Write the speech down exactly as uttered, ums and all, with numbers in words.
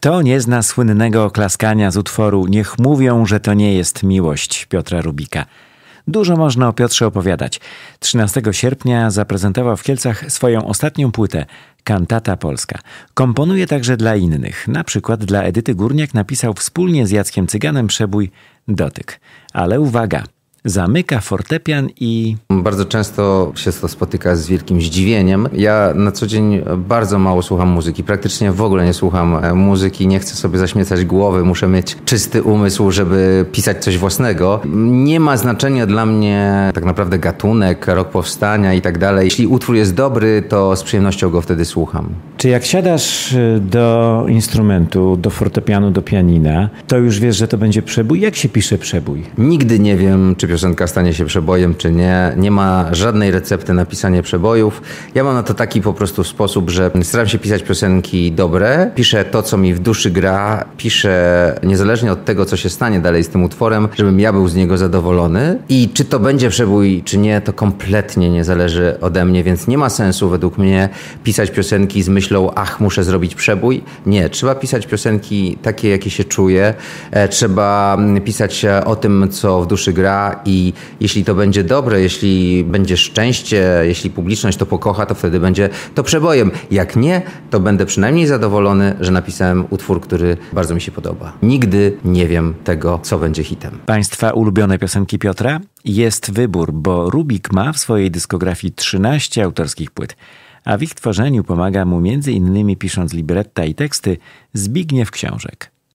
Kto nie zna słynnego oklaskania z utworu „Niech mówią, że to nie jest miłość” Piotra Rubika? Dużo można o Piotrze opowiadać. trzynastego sierpnia zaprezentował w Kielcach swoją ostatnią płytę Kantata Polska. Komponuje także dla innych. Na przykład dla Edyty Górniak napisał wspólnie z Jackiem Cyganem przebój Dotyk. Ale uwaga! Zamyka fortepian i... Bardzo często się to spotyka z wielkim zdziwieniem. Ja na co dzień bardzo mało słucham muzyki. Praktycznie w ogóle nie słucham muzyki. Nie chcę sobie zaśmiecać głowy. Muszę mieć czysty umysł, żeby pisać coś własnego. Nie ma znaczenia dla mnie tak naprawdę gatunek, rok powstania i tak dalej. Jeśli utwór jest dobry, to z przyjemnością go wtedy słucham. Czy jak siadasz do instrumentu, do fortepianu, do pianina, to już wiesz, że to będzie przebój? Jak się pisze przebój? Nigdy nie wiem, czy piosenka stanie się przebojem, czy nie. Nie ma żadnej recepty na pisanie przebojów. Ja mam na to taki po prostu sposób, że staram się pisać piosenki dobre. Piszę to, co mi w duszy gra. Piszę niezależnie od tego, co się stanie dalej z tym utworem, żebym ja był z niego zadowolony. I czy to będzie przebój, czy nie, to kompletnie nie zależy ode mnie, więc nie ma sensu według mnie pisać piosenki z myślą, ach, muszę zrobić przebój. Nie, trzeba pisać piosenki takie, jakie się czuje. Trzeba pisać o tym, co w duszy gra i jeśli to będzie dobre, jeśli będzie szczęście, jeśli publiczność to pokocha, to wtedy będzie to przebojem. Jak nie, to będę przynajmniej zadowolony, że napisałem utwór, który bardzo mi się podoba. Nigdy nie wiem tego, co będzie hitem. Państwa ulubione piosenki Piotra? Jest wybór, bo Rubik ma w swojej dyskografii trzynaście autorskich płyt, a w ich tworzeniu pomaga mu między innymi pisząc libretta i teksty Zbigniew Książek.